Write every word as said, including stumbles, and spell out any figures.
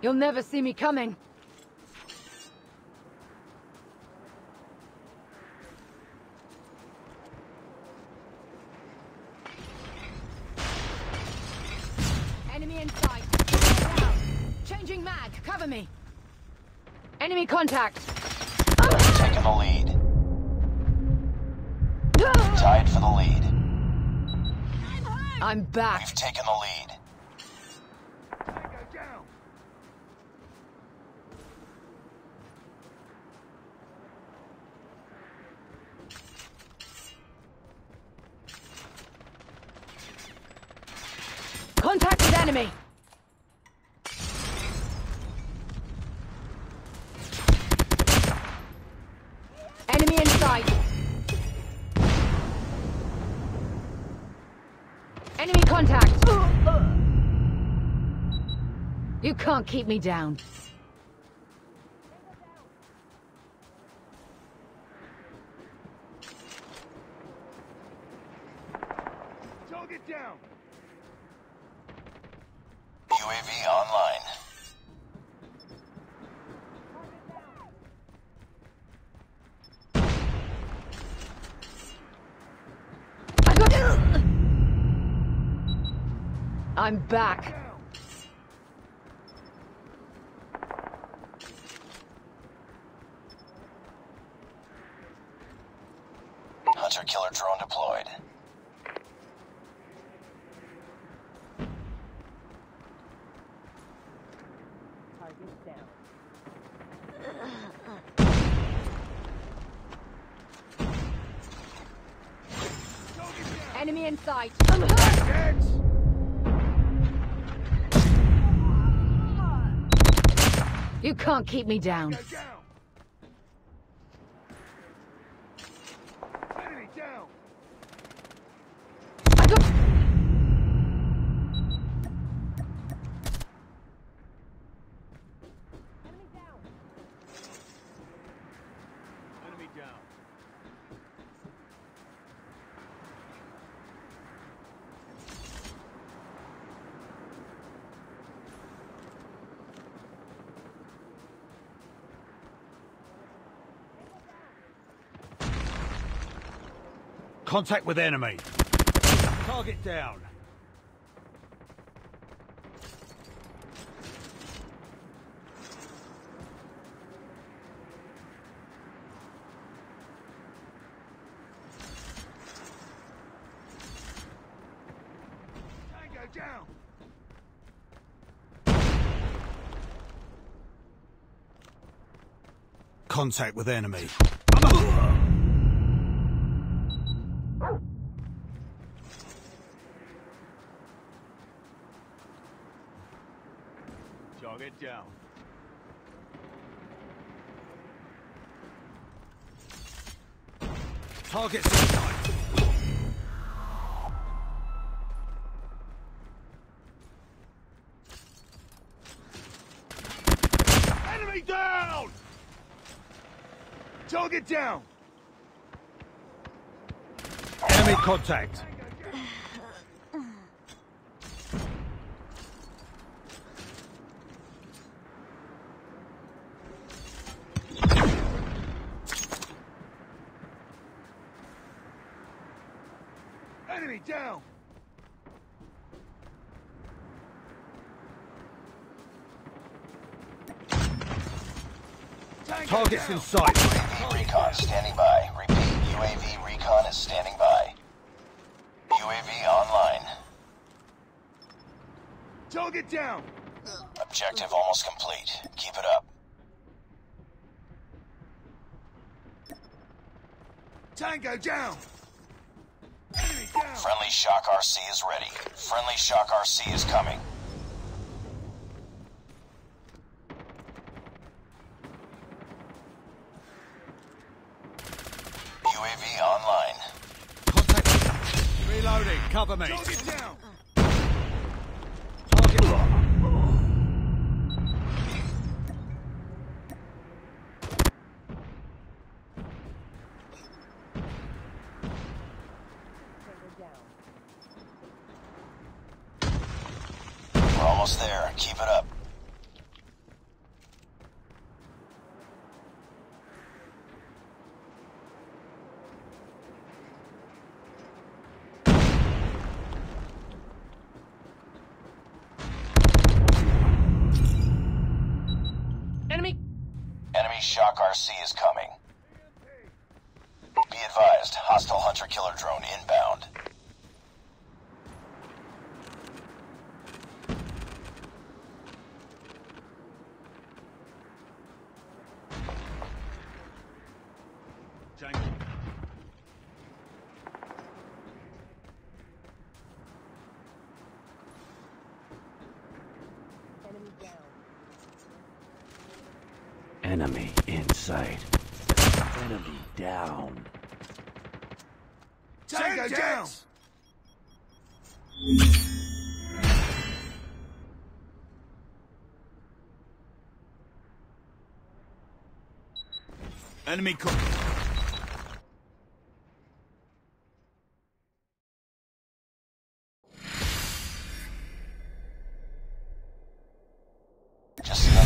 You'll never see me coming. Enemy in sight. Down. Changing mag. Cover me. Enemy contact. We've taken the lead. Tied for the lead. I'm back. We've taken the lead. Contact with enemy. Enemy in sight. Enemy contact. You can't keep me down. Target down. U A V online. I got. I'm back. Hunter killer drone deployed. Enemy in sight. You can't keep me down. Enemy down. I got. Enemy down. Contact with enemy. Target down. Tango down. Contact with enemy. Target down. Target's in sight. Enemy down! Target down! Enemy contact. Enemy down! Targets in sight. U A V recon standing by. Repeat, U A V recon is standing by. U A V online. Target down! Objective almost complete. Keep it up. Tango down! Enemy down! Friendly Shock R C is ready. Friendly Shock R C is coming. U A V online. Contact. Reloading. Cover me. Target down! Target lock. We're almost there. Keep it up. Shock R C is coming. Be advised, hostile hunter-killer drone inbound. Enemy in sight. Enemy down. Tango down! Enemy cook. Just